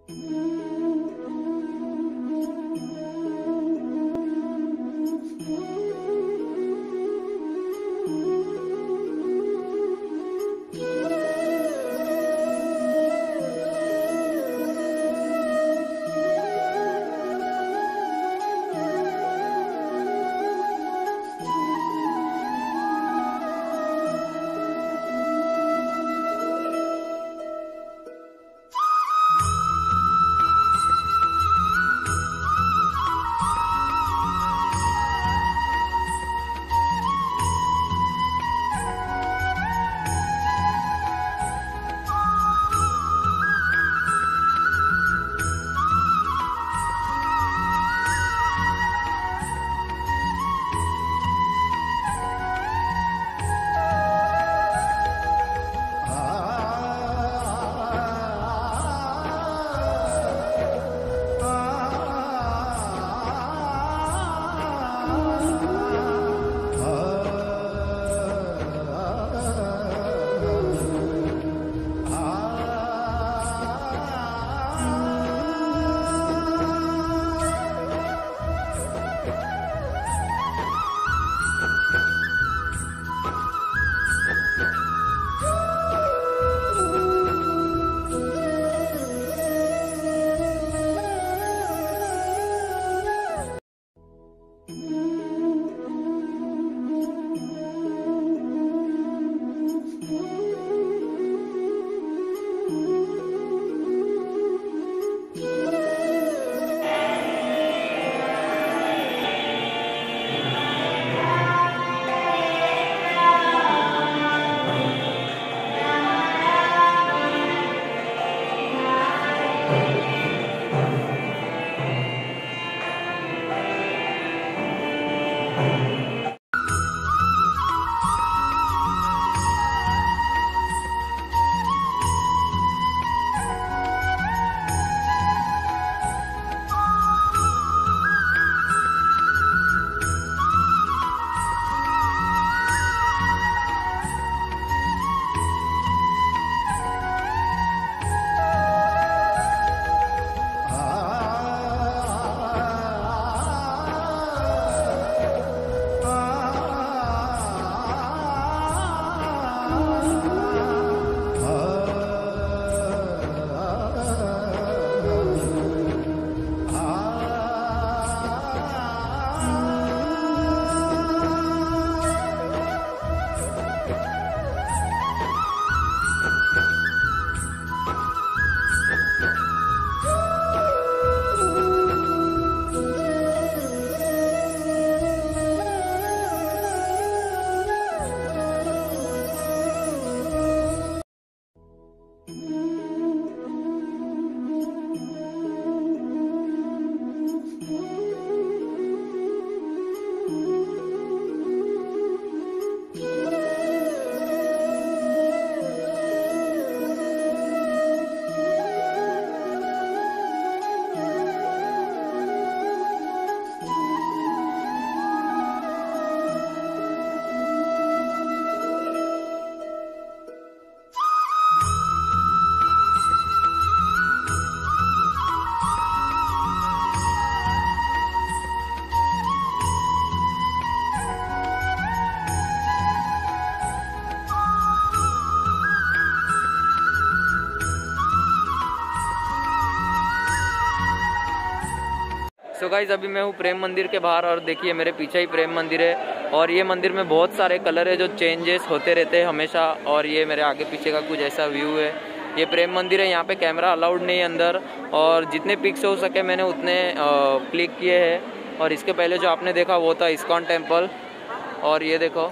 So guys अभी मैं हूँ प्रेम मंदिर के बाहर और देखिए मेरे पीछे ही प्रेम मंदिर है और ये मंदिर में बहुत सारे कलर है जो चेंजेस होते रहते हैं हमेशा। और ये मेरे आगे पीछे का कुछ ऐसा व्यू है। ये प्रेम मंदिर है, यहाँ पे कैमरा अलाउड नहीं है अंदर और जितने पिक्स हो सके मैंने उतने क्लिक किए हैं। और इसके पहले जो आपने देखा वो था इस्कॉन टेम्पल। और ये देखो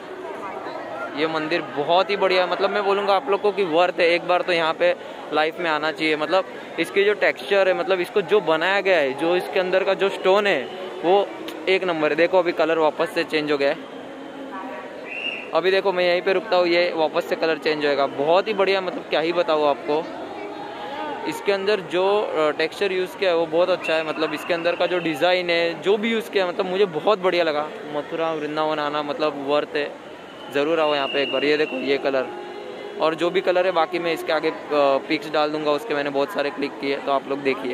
ये मंदिर बहुत ही बढ़िया है, मतलब मैं बोलूँगा आप लोग को कि वर्थ है, एक बार तो यहाँ पे लाइफ में आना चाहिए। मतलब इसकी जो टेक्सचर है, मतलब इसको जो बनाया गया है, जो इसके अंदर का जो स्टोन है वो एक नंबर है। देखो अभी कलर वापस से चेंज हो गया है। अभी देखो मैं यहीं पे रुकता हूँ, ये वापस से कलर चेंज होएगा। बहुत ही बढ़िया, मतलब क्या ही बताऊँ आपको। इसके अंदर जो टेक्सचर यूज़ किया है वो बहुत अच्छा है। मतलब इसके अंदर का जो डिज़ाइन है, जो भी यूज़ किया है, मतलब मुझे बहुत बढ़िया लगा। मथुरा वृंदावन आना मतलब वर्थ है, ज़रूर आओ यहाँ पे एक बार। ये देखो ये कलर और जो भी कलर है बाकी मैं इसके आगे पिक्स डाल दूंगा, उसके मैंने बहुत सारे क्लिक किए, तो आप लोग देखिए।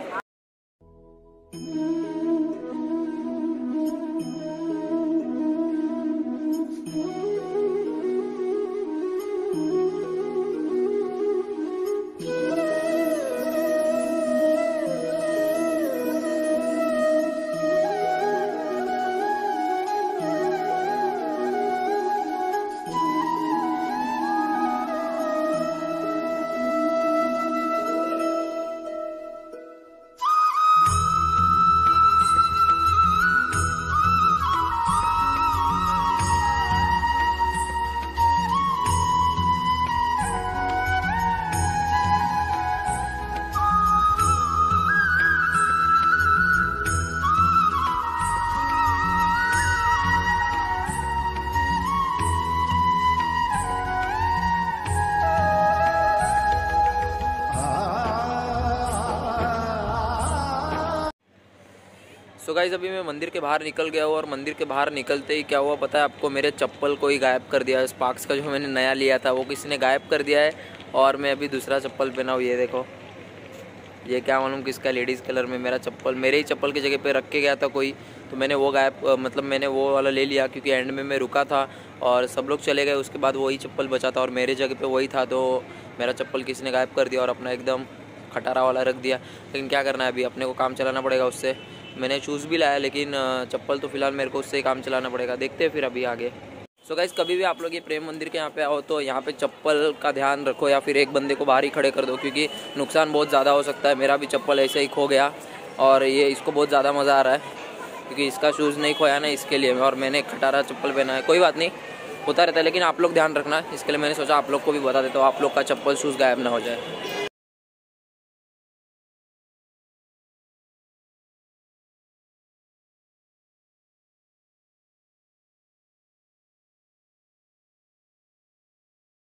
सो गाइस अभी मैं मंदिर के बाहर निकल गया हूँ, और मंदिर के बाहर निकलते ही क्या हुआ पता है आपको, मेरे चप्पल को ही गायब कर दिया है। स्पार्क्स का जो मैंने नया लिया था वो किसी ने गायब कर दिया है, और मैं अभी दूसरा चप्पल पहना हूँ। ये देखो, ये क्या मालूम किसका, लेडीज़ कलर में मेरा चप्पल, मेरे ही चप्पल की जगह पे रख के गया था कोई, तो मैंने वो गायब मतलब मैंने वो वाला ले लिया, क्योंकि एंड में मैं रुका था और सब लोग चले गए, उसके बाद वही चप्पल बचा था और मेरे जगह पे वही था, तो मेरा चप्पल किसी ने गायब कर दिया और अपना एकदम खटारा वाला रख दिया। लेकिन क्या करना है, अभी अपने को काम चलाना पड़ेगा उससे। मैंने शूज़ भी लाया, लेकिन चप्पल तो फिलहाल मेरे को उससे ही काम चलाना पड़ेगा। देखते हैं फिर अभी आगे। सो गाइस कभी भी आप लोग ये प्रेम मंदिर के यहाँ पे आओ तो यहाँ पे चप्पल का ध्यान रखो, या फिर एक बंदे को बाहर ही खड़े कर दो, क्योंकि नुकसान बहुत ज़्यादा हो सकता है। मेरा भी चप्पल ऐसे ही खो गया, और ये इसको बहुत ज़्यादा मज़ा आ रहा है क्योंकि इसका शूज़ नहीं खोया ना, इसके लिए, और मैंने खटारा चप्पल पहना है। कोई बात नहीं, होता रहता है, लेकिन आप लोग ध्यान रखना, इसके लिए मैंने सोचा आप लोग को भी बता देता हूँ, आप लोग का चप्पल शूज़ गायब ना हो जाए।